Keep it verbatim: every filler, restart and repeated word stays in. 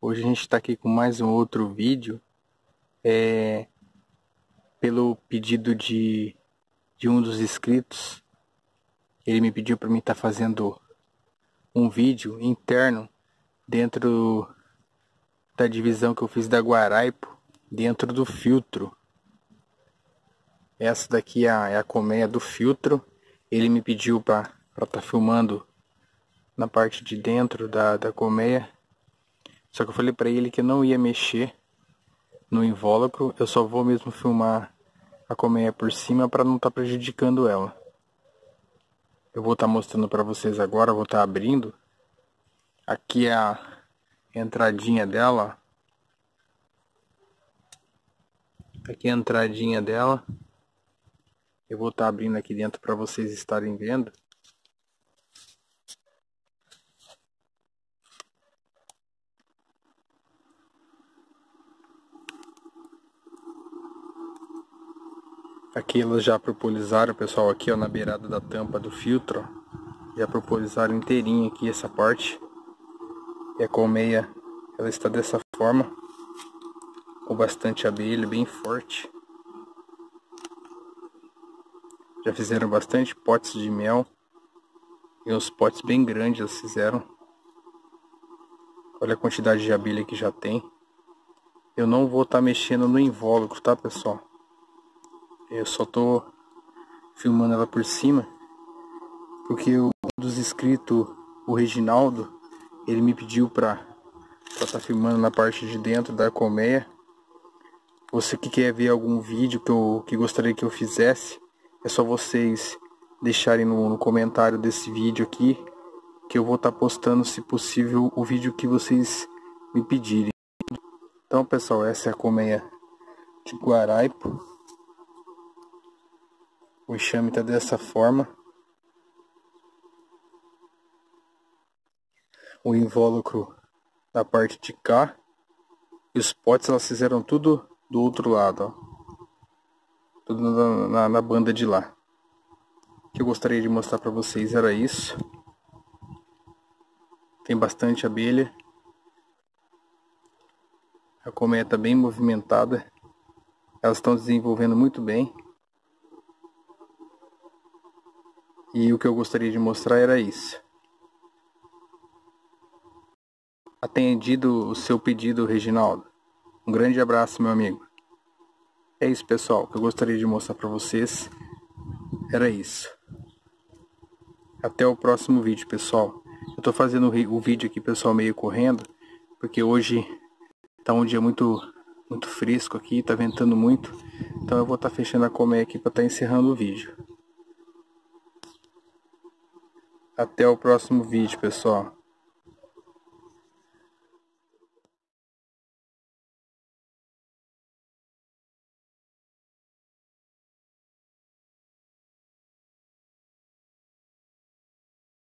Hoje a gente está aqui com mais um outro vídeo, é, pelo pedido de, de um dos inscritos. Ele me pediu para mim estar fazendo um vídeo interno dentro da divisão que eu fiz da Guaraipo, dentro do filtro. Essa daqui é a, é a colmeia do filtro. Ele me pediu para estar filmando na parte de dentro da, da colmeia. Só que eu falei para ele que eu não ia mexer no invólucro, eu só vou mesmo filmar a colmeia por cima para não estar tá prejudicando ela. Eu vou estar tá mostrando para vocês agora, vou estar tá abrindo. Aqui é a entradinha dela. Aqui é a entradinha dela. Eu vou estar tá abrindo aqui dentro para vocês estarem vendo. Aqui elas já propolizaram, pessoal, aqui ó, na beirada da tampa do filtro, ó, já propolizaram inteirinho aqui essa parte. E a colmeia, ela está dessa forma, com bastante abelha, bem forte. Já fizeram bastante potes de mel, e uns potes bem grandes elas fizeram. Olha a quantidade de abelha que já tem. Eu não vou estar tá mexendo no invólucro, tá, pessoal? Eu só tô filmando ela por cima, porque um dos inscritos, o Reginaldo, ele me pediu para estar tá filmando na parte de dentro da colmeia. Você que quer ver algum vídeo que eu que gostaria que eu fizesse, é só vocês deixarem no, no comentário desse vídeo aqui, que eu vou estar tá postando, se possível, o vídeo que vocês me pedirem. Então, pessoal, essa é a colmeia de Guaraipo. O enxame está dessa forma. O invólucro na parte de cá. E os potes elas fizeram tudo do outro lado, ó. Tudo na, na, na banda de lá. O que eu gostaria de mostrar para vocês era isso. Tem bastante abelha. A colmeia está bem movimentada. Elas estão desenvolvendo muito bem. E o que eu gostaria de mostrar era isso. Atendido o seu pedido, Reginaldo. Um grande abraço, meu amigo. É isso, pessoal. O que eu gostaria de mostrar para vocês era isso. Até o próximo vídeo, pessoal. Eu tô fazendo o vídeo aqui, pessoal, meio correndo, porque hoje tá um dia muito muito fresco aqui, tá ventando muito. Então eu vou estar tá fechando a colmeia aqui para estar tá encerrando o vídeo. Até o próximo vídeo, pessoal.